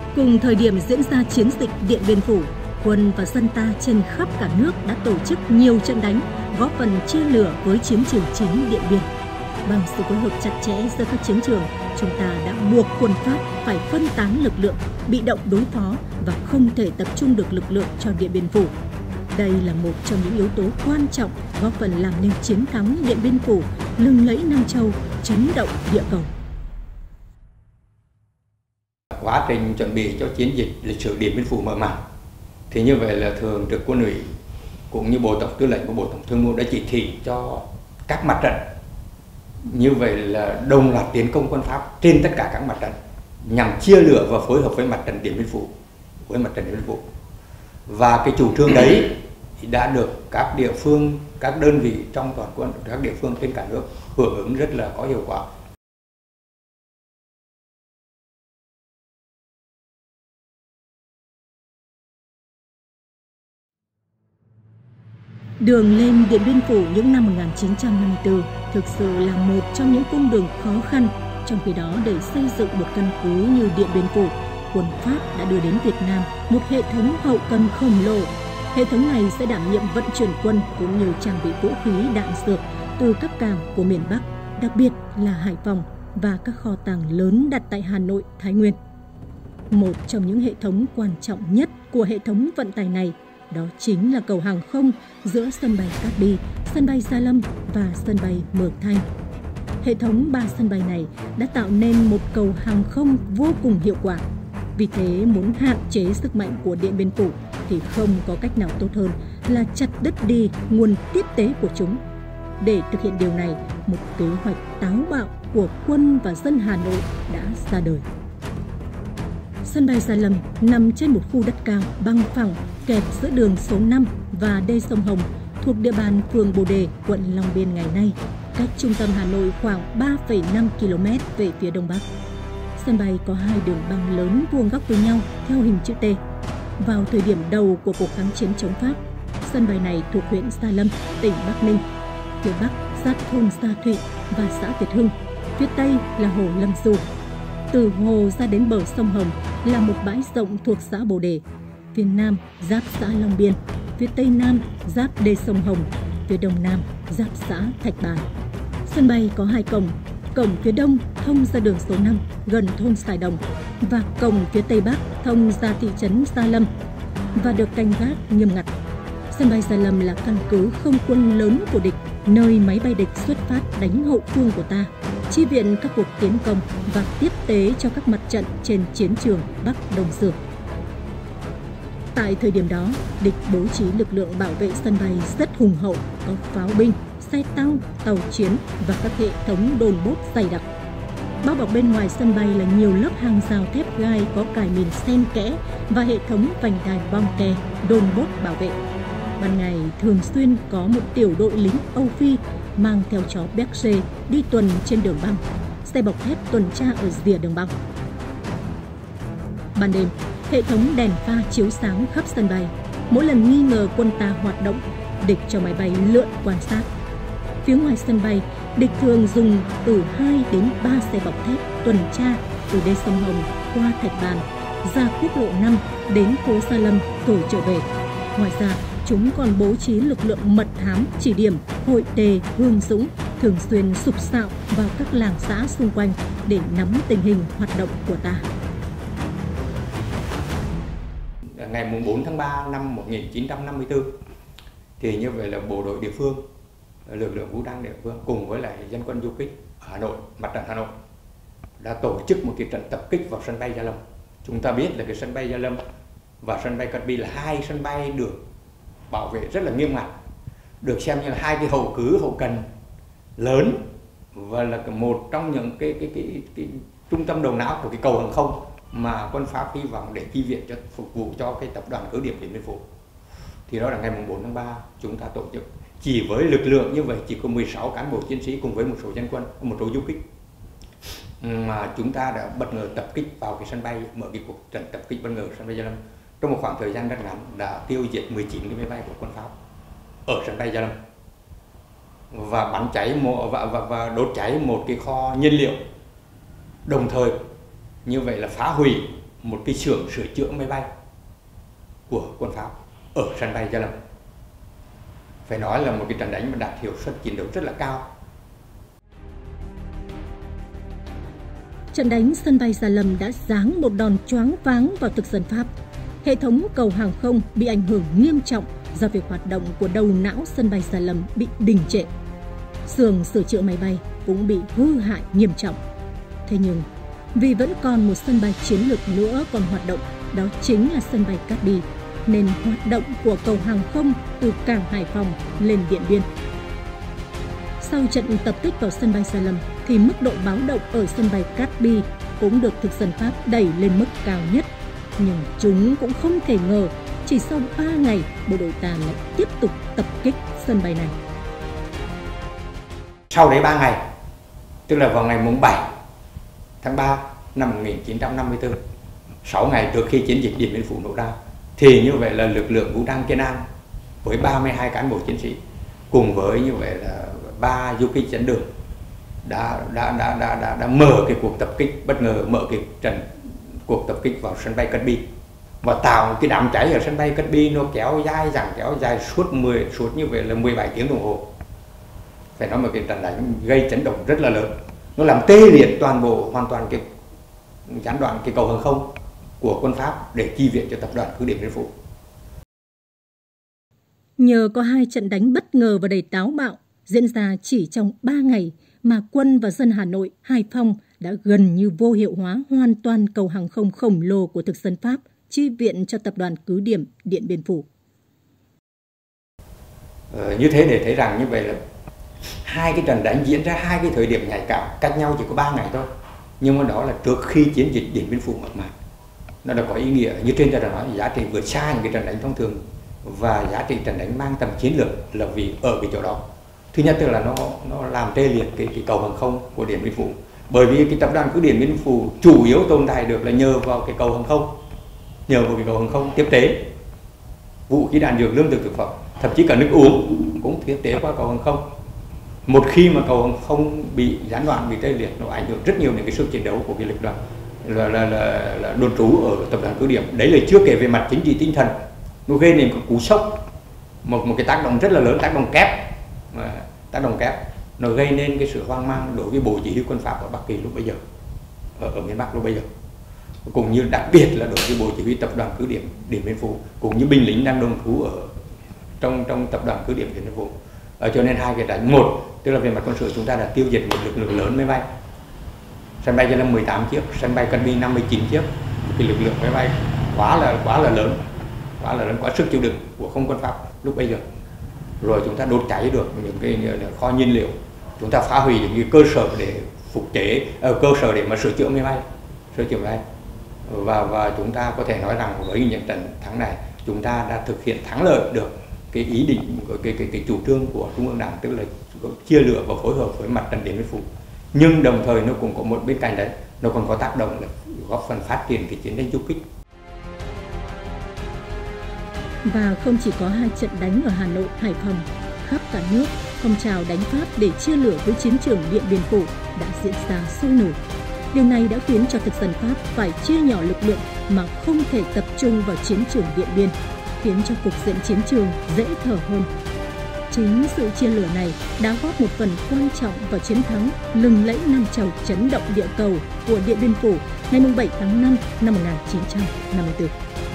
Cùng thời điểm diễn ra chiến dịch Điện Biên Phủ, quân và dân ta trên khắp cả nước đã tổ chức nhiều trận đánh, góp phần chia lửa với chiến trường chính Điện Biên. Bằng sự phối hợp chặt chẽ giữa các chiến trường, chúng ta đã buộc quân Pháp phải phân tán lực lượng, bị động đối phó và không thể tập trung được lực lượng cho Điện Biên Phủ. Đây là một trong những yếu tố quan trọng góp phần làm nên chiến thắng Điện Biên Phủ, lừng lẫy Nam Châu, chấn động địa cầu. Quá trình chuẩn bị cho chiến dịch lịch sử Điện Biên Phủ mở màn thì như vậy là Thường trực Quân ủy cũng như Bộ Tổng Tư lệnh của Bộ Tổng Tham mưu đã chỉ thị cho các mặt trận như vậy là đồng loạt tiến công quân Pháp trên tất cả các mặt trận nhằm chia lửa và phối hợp với mặt trận Điện Biên Phủ, và cái chủ trương đấy đã được các địa phương, các đơn vị trong toàn quân, các địa phương trên cả nước hưởng ứng rất là có hiệu quả. Đường lên Điện Biên Phủ những năm 1954 thực sự là một trong những cung đường khó khăn. Trong khi đó, để xây dựng một căn cứ như Điện Biên Phủ, quân Pháp đã đưa đến Việt Nam một hệ thống hậu cần khổng lồ. Hệ thống này sẽ đảm nhiệm vận chuyển quân cũng như trang bị vũ khí đạn dược từ các cảng của miền Bắc, đặc biệt là Hải Phòng và các kho tàng lớn đặt tại Hà Nội, Thái Nguyên. Một trong những hệ thống quan trọng nhất của hệ thống vận tải này đó chính là cầu hàng không giữa sân bay Cát Bi, sân bay Gia Lâm và sân bay Mường Thanh. Hệ thống 3 sân bay này đã tạo nên một cầu hàng không vô cùng hiệu quả. Vì thế, muốn hạn chế sức mạnh của Điện Biên Phủ thì không có cách nào tốt hơn là chặt đứt đi nguồn tiếp tế của chúng. Để thực hiện điều này, một kế hoạch táo bạo của quân và dân Hà Nội đã ra đời. Sân bay Gia Lâm nằm trên một khu đất cao bằng phẳng kẹp giữa đường số 5 và đê sông Hồng thuộc địa bàn phường Bồ Đề, quận Long Biên ngày nay, cách trung tâm Hà Nội khoảng 3,5 km về phía đông bắc. Sân bay có 2 đường băng lớn vuông góc với nhau theo hình chữ T. Vào thời điểm đầu của cuộc kháng chiến chống Pháp, sân bay này thuộc huyện Gia Lâm, tỉnh Bắc Ninh. Phía bắc giáp thôn Gia Thụy và xã Việt Hưng, phía tây là hồ Lâm Du. Từ hồ ra đến bờ sông Hồng là một bãi rộng thuộc xã Bồ Đề. Phía nam giáp xã Long Biên, phía tây nam giáp đê sông Hồng, phía đông nam giáp xã Thạch Bàn. Sân bay có 2 cổng, cổng phía đông thông ra đường số 5 gần thôn Sài Đồng và cổng phía tây bắc thông ra thị trấn Gia Lâm và được canh gác nghiêm ngặt. Sân bay Gia Lâm là căn cứ không quân lớn của địch, nơi máy bay địch xuất phát đánh hậu phương của ta, chi viện các cuộc tiến công và tiếp tế cho các mặt trận trên chiến trường Bắc Đông Dương. Tại thời điểm đó, địch bố trí lực lượng bảo vệ sân bay rất hùng hậu, có pháo binh, xe tăng, tàu chiến và các hệ thống đồn bốt dày đặc. Bao bọc bên ngoài sân bay là nhiều lớp hàng rào thép gai có cài mìn xen kẽ và hệ thống vành đai bom ke, đồn bốt bảo vệ. Ban ngày thường xuyên có một tiểu đội lính Âu Phi mang theo chó Berger đi tuần trên đường băng, xe bọc thép tuần tra ở rìa đường băng. Ban đêm, hệ thống đèn pha chiếu sáng khắp sân bay. Mỗi lần nghi ngờ quân ta hoạt động, địch cho máy bay lượn quan sát. Phía ngoài sân bay, địch thường dùng từ 2 đến 3 xe bọc thép tuần tra từ đê sông Hồng qua Thạch Bàn, ra quốc lộ 5 đến phố Gia Lâm rồi trở về. Ngoài ra, chúng còn bố trí lực lượng mật thám chỉ điểm Hội Tề, Hương Dũng thường xuyên sục sạo vào các làng xã xung quanh để nắm tình hình hoạt động của ta. Ngày 4 tháng 3 năm 1954 thì như vậy là bộ đội địa phương, lực lượng vũ trang địa phương cùng với lại dân quân du kích Hà Nội, mặt trận Hà Nội đã tổ chức một cái trận tập kích vào sân bay Gia Lâm. Chúng ta biết là cái sân bay Gia Lâm và sân bay Cát Bi là 2 sân bay được bảo vệ rất là nghiêm ngặt, được xem như là 2 cái hậu cần lớn và là một trong những cái trung tâm đầu não của cái cầu hàng không mà quân Pháp hy vọng để chi viện cho phục vụ cho cái tập đoàn cứ điểm Điện Biên Phủ. Thì đó là ngày 4 tháng 3 chúng ta tổ chức. Chỉ với lực lượng như vậy, chỉ có 16 cán bộ chiến sĩ cùng với một số dân quân, một số du kích mà chúng ta đã bất ngờ tập kích vào cái sân bay, mở cái cuộc trận tập kích bất ngờ sân bay Gia Lâm. Trong một khoảng thời gian rất ngắn đã tiêu diệt 19 cái máy bay của quân Pháp ở sân bay Gia Lâm và bắn cháy và đốt cháy một cái kho nhiên liệu, đồng thời như vậy là phá hủy một cái xưởng sửa chữa máy bay của quân Pháp ở sân bay Gia Lâm. Phải nói là một cái trận đánh mà đạt hiệu suất chiến đấu rất là cao. Trận đánh sân bay Gia Lâm đã giáng một đòn choáng váng vào thực dân Pháp. Hệ thống cầu hàng không bị ảnh hưởng nghiêm trọng do việc hoạt động của đầu não sân bay Gia Lâm bị đình trệ. Xưởng sửa chữa máy bay cũng bị hư hại nghiêm trọng. Thế nhưng, vì vẫn còn một sân bay chiến lược nữa còn hoạt động, đó chính là sân bay Cát Bi, nên hoạt động của cầu hàng không từ cảng Hải Phòng lên Điện Biên. Sau trận tập kích vào sân bay Gia Lâm, thì mức độ báo động ở sân bay Cát Bi cũng được thực dân Pháp đẩy lên mức cao nhất. Nhưng chúng cũng không thể ngờ, chỉ sau 3 ngày, bộ đội ta lại tiếp tục tập kích sân bay này. Sau đấy 3 ngày, tức là vào ngày 7 tháng 3 năm 1954, 6 ngày trước khi chiến dịch Điện Biên Phủ nổ ra, thì như vậy là lực lượng vũ trang Kiên An với 32 cán bộ chiến sĩ cùng với như vậy là 3 du kích dẫn đường đã mở cái cuộc tập kích bất ngờ, mở cái cuộc tập kích vào sân bay Cát Bi và tạo cái đám cháy ở sân bay Cát Bi nó kéo dài suốt như vậy là 17 tiếng đồng hồ. Phải nói một cái trận đánh gây chấn động rất là lớn, nó làm tê liệt hoàn toàn cái gián đoạn cái cầu hàng không của quân Pháp để chi viện cho tập đoàn cứ Điện Biên Phủ. Nhờ có 2 trận đánh bất ngờ và đầy táo bạo diễn ra chỉ trong 3 ngày mà quân và dân Hà Nội, Hải Phòng đã gần như vô hiệu hóa hoàn toàn cầu hàng không khổng lồ của thực dân Pháp chi viện cho tập đoàn cứ điểm Điện Biên Phủ. Như thế để thấy rằng như vậy là 2 cái trận đánh diễn ra 2 cái thời điểm nhạy cảm, cách nhau chỉ có 3 ngày thôi. Nhưng mà đó là trước khi chiến dịch Điện Biên Phủ mở màn. Nó đã có ý nghĩa như trên ta đã nói, giá trị vượt xa những cái trận đánh thông thường và giá trị trận đánh mang tầm chiến lược là vì ở cái chỗ đó. Thứ nhất là nó làm tê liệt cái cầu hàng không của Điện Biên Phủ. Bởi vì cái tập đoàn cứ Điện Biên Phủ chủ yếu tồn tại được là nhờ vào cái cầu hàng không, tiếp tế, vũ khí đạn dược, lương thực thực phẩm, thậm chí cả nước uống cũng tiếp tế qua cầu hàng không. Một khi mà cầu hàng không bị gián đoạn, bị tê liệt, nó ảnh hưởng rất nhiều đến cái sức chiến đấu của cái lực đoàn là đồn trú ở tập đoàn cứ điểm. Đấy là chưa kể về mặt chính trị tinh thần, nó gây nên một cú sốc, một cái tác động rất là lớn, tác động kép, nó gây nên cái sự hoang mang đối với bộ chỉ huy quân Pháp ở Bắc Kỳ lúc bấy giờ, ở miền Bắc lúc bấy giờ, cũng như đặc biệt là đối với bộ chỉ huy tập đoàn cứ điểm Điện Biên Phủ, cũng như binh lính đang đồn trú ở trong tập đoàn cứ điểm Điện Biên Phủ. Cho nên 2 cái đánh, một tức là về mặt quân sự chúng ta đã tiêu diệt một lực lượng lớn máy bay. Sân bay Gia Lâm 18 chiếc, sân bay Cát Bi 59 chiếc, cái lực lượng máy bay quá là lớn, quá sức chịu đựng của không quân Pháp lúc bây giờ. Rồi chúng ta đốt cháy được những cái kho nhiên liệu, chúng ta phá hủy những cái cơ sở để phục chế, cơ sở để mà sửa chữa máy bay, và chúng ta có thể nói rằng với những trận thắng này chúng ta đã thực hiện thắng lợi được cái ý định, cái chủ trương của Trung ương Đảng, tức là chia lửa và phối hợp với mặt trận Điện Biên Phủ. Nhưng đồng thời nó cũng có một bên cạnh đấy, nó còn có tác động là góp phần phát triển cái chiến tranh du kích. Và không chỉ có 2 trận đánh ở Hà Nội, Hải Phòng, khắp cả nước, phong trào đánh Pháp để chia lửa với chiến trường Điện Biên Phủ đã diễn ra sôi nổi. Điều này đã khiến cho thực dân Pháp phải chia nhỏ lực lượng mà không thể tập trung vào chiến trường Điện Biên, khiến cho cục diện chiến trường dễ thở hơn. Chính sự chia lửa này đã góp một phần quan trọng vào chiến thắng lừng lẫy Nam Châu chấn động địa cầu của Điện Biên Phủ ngày 7 tháng 5 năm 1954.